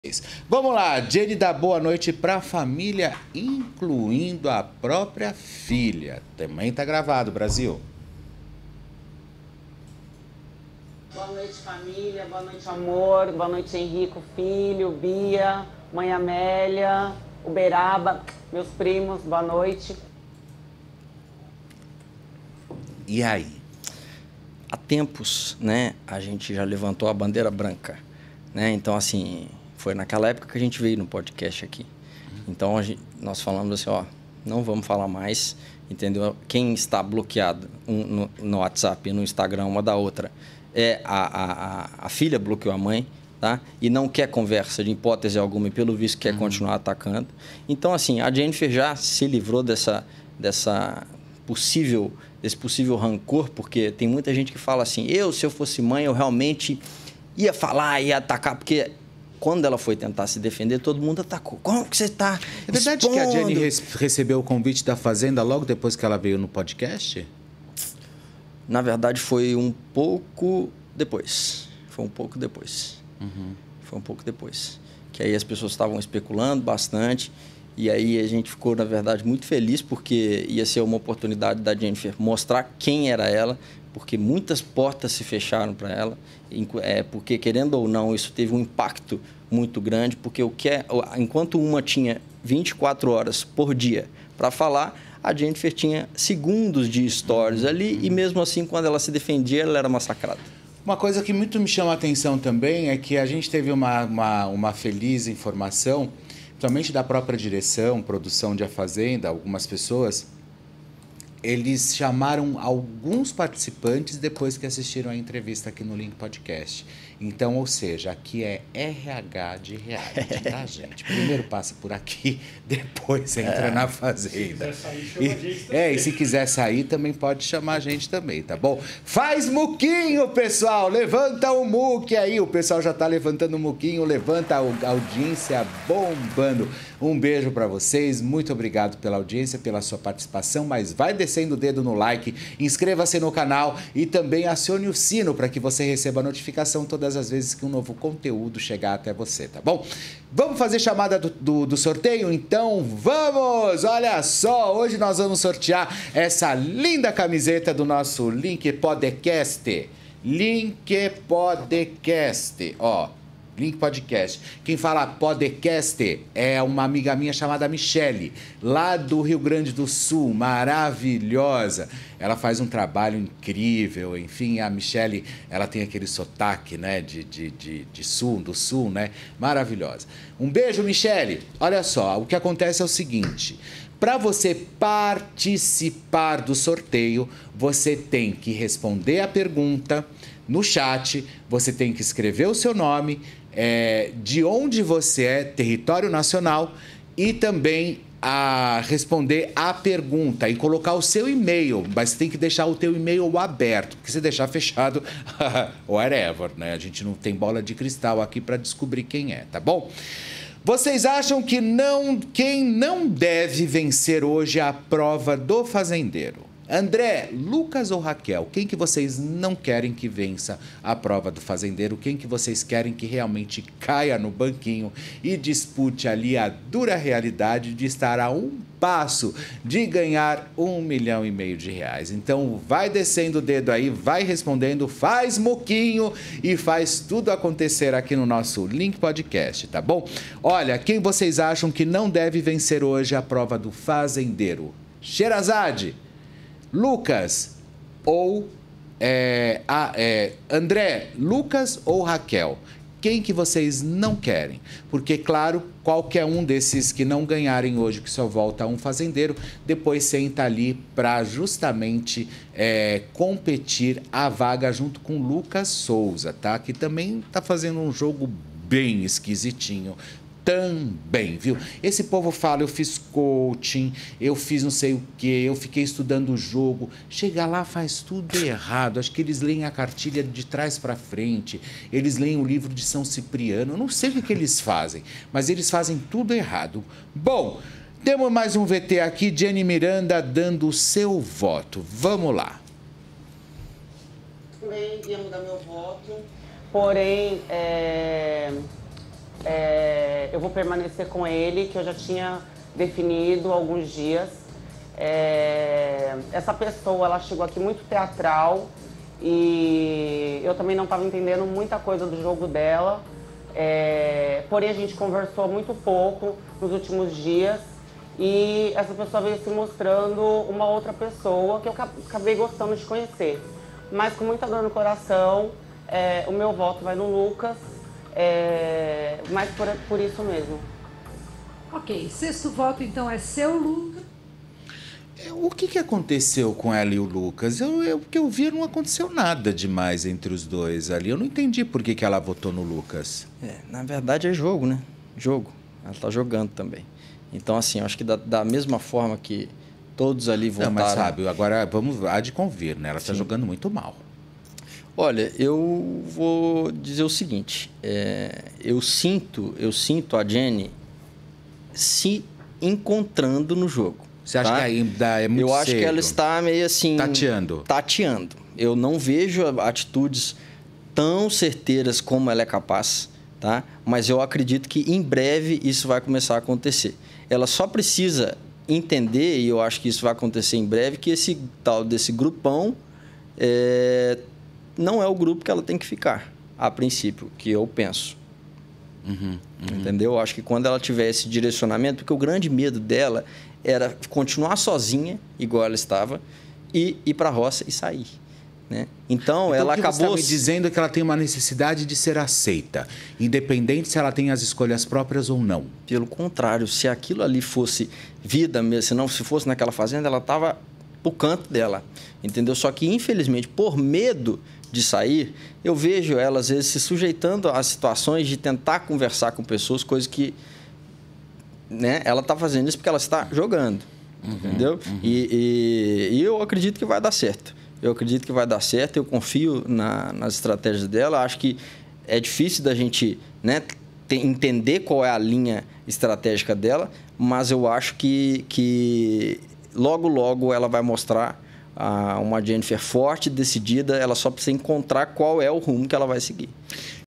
Vamos lá, Jenny dá boa noite para a família, incluindo a própria filha. Também tá gravado, Brasil. Boa noite, família. Boa noite, amor. Boa noite, Henrico, filho, Bia, mãe Amélia, Uberaba, meus primos. Boa noite. E aí? Há tempos, né, a gente já levantou a bandeira branca, né? Então, assim, foi naquela época que a gente veio no podcast aqui. Então, nós falamos assim, ó, não vamos falar mais, entendeu? Quem está bloqueado no WhatsApp e no Instagram uma da outra é a filha bloqueou a mãe, tá? E não quer conversa de hipótese alguma e pelo visto quer continuar atacando. Então, assim, a Jennifer já se livrou desse possível rancor, porque tem muita gente que fala assim, se eu fosse mãe, eu realmente ia falar, ia atacar, porque quando ela foi tentar se defender, todo mundo atacou. Como que você está É verdade que a Jenny recebeu o convite da Fazenda logo depois que ela veio no podcast? Na verdade, foi um pouco depois. Foi um pouco depois. Foi um pouco depois. Que aí as pessoas estavam especulando bastante. E aí a gente ficou, na verdade, muito feliz, porque ia ser uma oportunidade da Jennifer mostrar quem era ela, porque muitas portas se fecharam para ela, porque, querendo ou não, isso teve um impacto muito grande, porque enquanto uma tinha 24 horas por dia para falar, a Jennifer tinha segundos de stories ali, e mesmo assim, quando ela se defendia, ela era massacrada. Uma coisa que muito me chama a atenção também é que a gente teve uma feliz informação, principalmente da própria direção, produção de A Fazenda, algumas pessoas, eles chamaram alguns participantes depois que assistiram a entrevista aqui no Link Podcast. Então, ou seja, aqui é RH de reality, tá, gente? Primeiro passa por aqui, depois entra na Fazenda. Se quiser sair, chama a gente também. E se quiser sair, também pode chamar a gente também, tá bom? Faz muquinho, pessoal! Levanta o muque aí. O pessoal já tá levantando o muquinho, levanta a audiência bombando. Um beijo para vocês, muito obrigado pela audiência, pela sua participação, mas vai descendo o dedo no like, inscreva-se no canal e também acione o sino para que você receba a notificação todas as vezes que um novo conteúdo chegar até você, tá bom? Vamos fazer chamada do sorteio? Então vamos! Olha só, hoje nós vamos sortear essa linda camiseta do nosso Link Podcast. Link Podcast, ó. Link Podcast. Quem fala podcast é uma amiga minha chamada Michele, lá do Rio Grande do Sul, maravilhosa. Ela faz um trabalho incrível, enfim, a Michele, ela tem aquele sotaque, né, do sul, né, maravilhosa. Um beijo, Michele. Olha só, o que acontece é o seguinte, para você participar do sorteio, você tem que responder a pergunta no chat, você tem que escrever o seu nome, de onde você é, território nacional, e também responder a pergunta e colocar o seu e-mail, mas tem que deixar o teu e-mail aberto, porque se deixar fechado, whatever, né? A gente não tem bola de cristal aqui para descobrir quem é, tá bom? Vocês acham que quem não deve vencer hoje a prova do fazendeiro? André, Lucas ou Raquel, quem que vocês não querem que vença a prova do fazendeiro? Quem que vocês querem que realmente caia no banquinho e dispute ali a dura realidade de estar a um passo de ganhar R$1,5 milhão de reais? Então vai descendo o dedo aí, vai respondendo, faz moquinho e faz tudo acontecer aqui no nosso Link Podcast, tá bom? Olha, quem vocês acham que não deve vencer hoje a prova do fazendeiro? Sherazade, Lucas ou André, Lucas ou Raquel? Quem que vocês não querem? Porque, claro, qualquer um desses que não ganharem hoje, que só volta um fazendeiro, depois senta ali para justamente competir a vaga junto com Lucas Souza, tá? Que também tá fazendo um jogo bem esquisitinho. Também, viu? Esse povo fala, eu fiz coaching, eu fiz não sei o quê, eu fiquei estudando o jogo. Chega lá, faz tudo errado. Acho que eles leem a cartilha de trás para frente, eles leem o livro de São Cipriano. Eu não sei o que eles fazem, mas eles fazem tudo errado. Bom, temos mais um VT aqui, Jenny Miranda dando o seu voto. Vamos lá. Também ia mudar meu voto, porém, eu vou permanecer com ele, que eu já tinha definido há alguns dias. Essa pessoa, ela chegou aqui muito teatral e eu também não estava entendendo muita coisa do jogo dela. Porém, a gente conversou muito pouco nos últimos dias e essa pessoa veio se mostrando uma outra pessoa que eu acabei gostando de conhecer. Mas com muita dor no coração, o meu voto vai no Lucas, mas por isso mesmo. Ok, sexto voto então é seu, Lucas. O que aconteceu com ela e o Lucas? O que eu vi, não aconteceu nada demais entre os dois ali. Eu não entendi por que ela votou no Lucas. Na verdade é jogo, né? Jogo. Ela tá jogando também. Então, assim, eu acho que da mesma forma que todos ali votaram... Não, mas sabe, agora há de convir, né? Ela está jogando muito mal. Olha, eu vou dizer o seguinte. Eu sinto a Jenny se encontrando no jogo. Você acha que ainda é muito cedo? Eu acho que ela está meio assim... Tateando. Eu não vejo atitudes tão certeiras como ela é capaz, tá? Mas eu acredito que em breve isso vai começar a acontecer. Ela só precisa entender, e eu acho que isso vai acontecer em breve, que esse tal desse grupão não é o grupo que ela tem que ficar, a princípio, que eu penso. Entendeu? Eu acho que quando ela tiver esse direcionamento, porque o grande medo dela era continuar sozinha, igual ela estava, e ir para a roça e sair. Né? Então, ela acabou... Você está me dizendo que ela tem uma necessidade de ser aceita, independente se ela tem as escolhas próprias ou não. Pelo contrário, se aquilo ali fosse vida mesmo, se fosse naquela fazenda, ela estava pro canto dela, entendeu? Só que, infelizmente, por medo de sair, eu vejo ela, às vezes, se sujeitando a situações de tentar conversar com pessoas, coisa que... Né? Ela está fazendo isso porque ela está jogando, entendeu? E eu acredito que vai dar certo. Eu confio nas estratégias dela. Acho que é difícil da gente, né, entender qual é a linha estratégica dela, mas eu acho que logo ela vai mostrar uma Jennifer forte, decidida. Ela só precisa encontrar qual é o rumo que ela vai seguir.